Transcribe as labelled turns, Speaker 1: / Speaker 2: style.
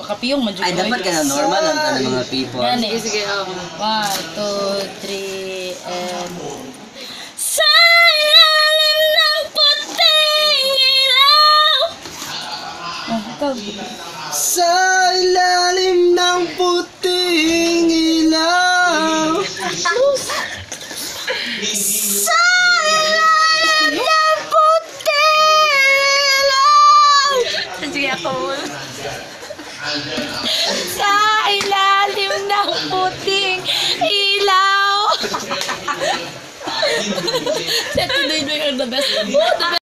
Speaker 1: makapiyong man jud.
Speaker 2: Ay, dapat ka na normal lang tayo mga people.
Speaker 1: Yan eh. Sige, 1, 2, 3, and... Sa ilalim ng puting ilaw. Oh, ikaw.
Speaker 2: Sa ilalim ng puting ilaw.
Speaker 1: Sa ilalim ng puting ilaw. Sige ako. Sa ilalim ng puting ilaw. Sa tuloy-tuloy ang the best.